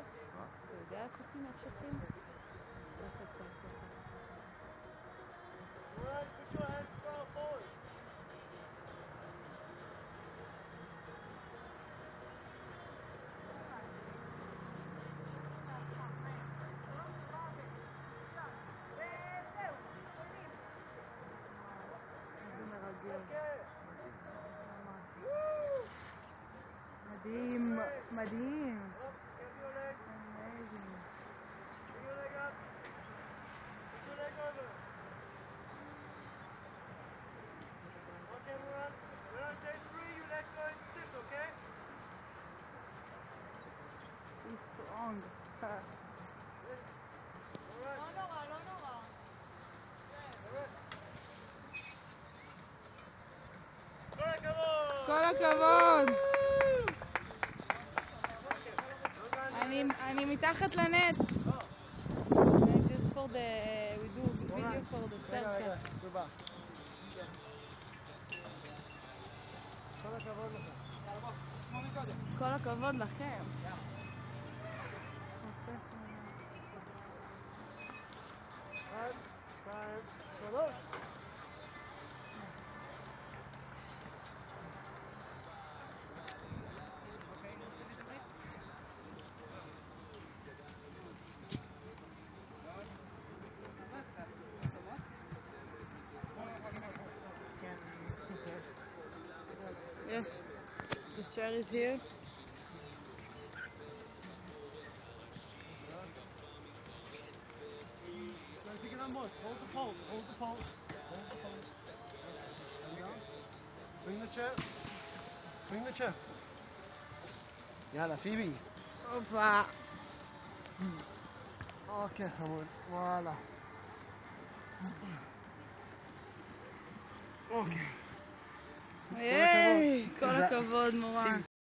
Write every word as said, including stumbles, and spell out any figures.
אתה יודע איך עושים נפשכים? שרפת פרסות. Alright, put your hands down, boys. מדהים, מדהים. Get your leg. Amazing. Get your leg up. Put your leg over. Okay, Moran. When I say three, you let go and sit, okay? He's strong. Alright. לא נורא, לא נורא. Alright. כל הכבוד! כל הכבוד! אני, אני מתחת לנט. Just for the, we do video for the circus. רגע, רגע, תודה. כל הכבוד לך. יאללה בוא, כמו מקודם. כל הכבוד לכם. אחד, שתיים, שלוש. Yes, the chair is here. Let's get on board. Hold the pole. Hold the pole. Hold the pole. There you go. Bring the chair. Bring the chair. Yalla, Phoebe. Opa. Okay, חמוד. וואלה. אוקיי. היי, כל הכבוד מורן.